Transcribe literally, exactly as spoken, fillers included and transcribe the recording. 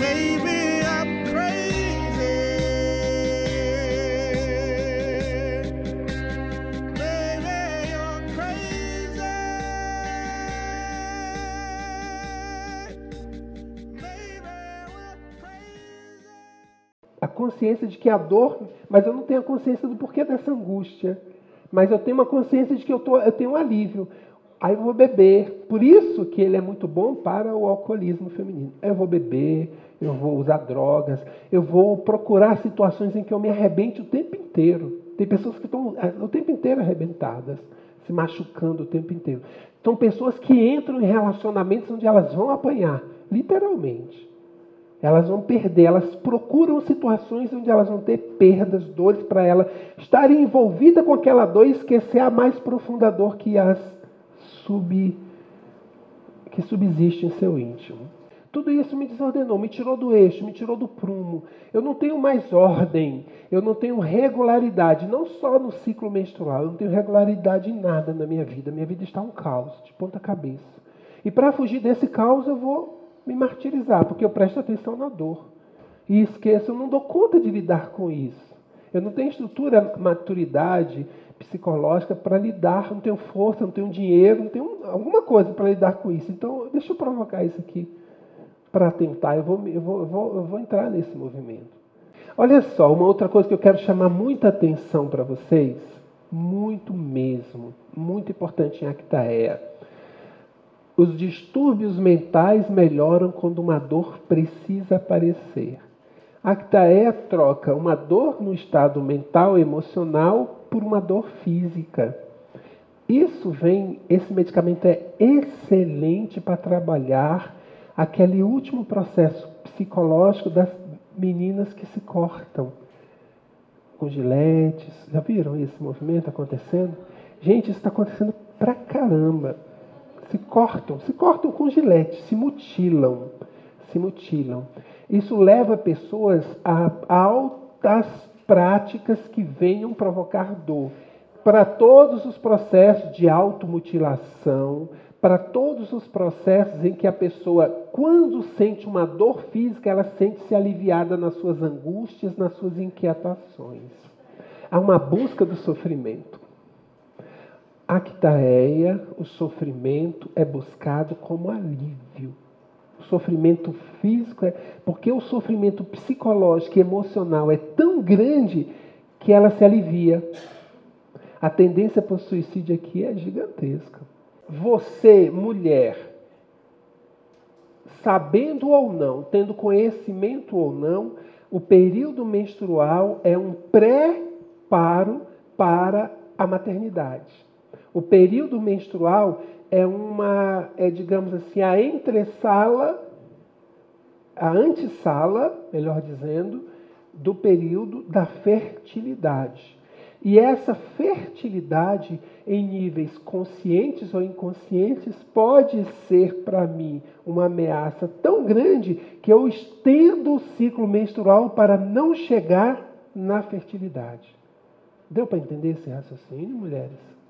Maybe I'm crazy. Maybe you're crazy. Maybe we're crazy. A consciência de que a dor, mas eu não tenho a consciência do porquê dessa angústia. Mas eu tenho uma consciência de que eu, tô, eu tenho um alívio. Aí eu vou beber. Por isso que ele é muito bom para o alcoolismo feminino. Eu vou beber, eu vou usar drogas, eu vou procurar situações em que eu me arrebente o tempo inteiro. Tem pessoas que estão o tempo inteiro arrebentadas, se machucando o tempo inteiro. São pessoas que entram em relacionamentos onde elas vão apanhar, literalmente. Elas vão perder, elas procuram situações onde elas vão ter perdas, dores, para ela estarem envolvida com aquela dor e esquecer a mais profunda dor que as sub, que subsiste em seu íntimo. Tudo isso me desordenou, me tirou do eixo, me tirou do prumo. Eu não tenho mais ordem, eu não tenho regularidade, não só no ciclo menstrual, eu não tenho regularidade em nada na minha vida. Minha vida está um caos, de ponta cabeça. E para fugir desse caos eu vou me martirizar, porque eu presto atenção na dor. E esqueço, eu não dou conta de lidar com isso. Eu não tenho estrutura, maturidade psicológica para lidar, não tenho força, não tenho dinheiro, não tenho alguma coisa para lidar com isso. Então, deixa eu provocar isso aqui para tentar. Eu vou, eu, vou, eu, vou, eu vou entrar nesse movimento. Olha só, uma outra coisa que eu quero chamar muita atenção para vocês, muito mesmo, muito importante em Actaea. Os distúrbios mentais melhoram quando uma dor precisa aparecer. Actaea troca uma dor no estado mental e emocional por uma dor física. Isso vem, esse medicamento é excelente para trabalhar aquele último processo psicológico das meninas que se cortam com giletes. Já viram esse movimento acontecendo? Gente, isso está acontecendo pra caramba. Se cortam, se cortam com gilete, se mutilam, se mutilam. Isso leva pessoas a altas práticas que venham provocar dor. Para todos os processos de automutilação, para todos os processos em que a pessoa, quando sente uma dor física, ela sente-se aliviada nas suas angústias, nas suas inquietações. Há uma busca do sofrimento. Actaea, o sofrimento é buscado como alívio. O sofrimento físico é... Porque o sofrimento psicológico e emocional é tão grande que ela se alivia. A tendência para o suicídio aqui é gigantesca. Você, mulher, sabendo ou não, tendo conhecimento ou não, o período menstrual é um preparo para a maternidade. O período menstrual é uma, é, digamos assim, a entressala, a antessala, melhor dizendo, do período da fertilidade. E essa fertilidade, em níveis conscientes ou inconscientes, pode ser para mim uma ameaça tão grande que eu estendo o ciclo menstrual para não chegar na fertilidade. Deu para entender esse raciocínio, mulheres?